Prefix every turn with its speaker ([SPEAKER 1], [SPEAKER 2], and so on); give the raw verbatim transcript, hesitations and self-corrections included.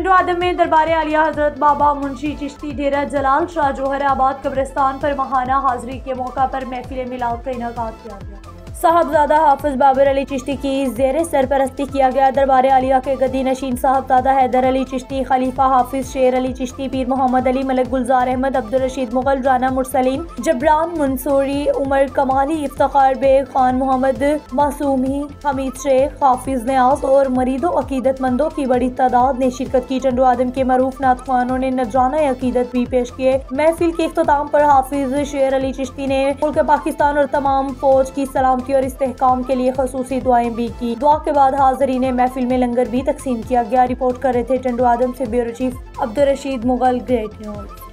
[SPEAKER 1] चंडू आदम में दरबार आलिया हजरत बाबा मुंशी चिश्ती डेरा जलाल शाह जोहराबाद कब्रिस्तान पर महाना हाजिरी के मौका पर महफिल मिलाद का इनेकाद किया गया। साहबजादा हाफिज बाबर अली चिश्ती की ज़ेर सरपरस्ती किया गया। दरबार आलिया के गद्दी नशीन साहबजादा हैदर अली चिश्ती, खलीफा हाफिज शेर अली चिश्ती, पीर मोहम्मद अली, मलिक गुलजार अहमद, अब्दुल रशीद मुगल, राना मुरसलीन, जबरान मंसूरी, उमर कमाली, इफ्तिखार बेग, खान मोहम्मद मासूमी, हमीद शेख, हाफिज न्याज और मरीदों अकीदतमंदों की बड़ी तादाद ने शिरकत की। चंडू आदम के मरूफ नातख्वानों ने नजराना अकीदत भी पेश किए। महफिल के इख्तिताम पर हाफिज शेर अली चिश्ती ने मुल्क पाकिस्तान और तमाम फौज की सलामती और इस्तेहकाम के लिए खसूसी दुआएं भी की। दुआ के बाद हाज़रीन महफिल में लंगर भी तकसीम किया गया। रिपोर्ट कर रहे थे चंडू आदम से bureau chief Abdul Rashid Mughal, great news.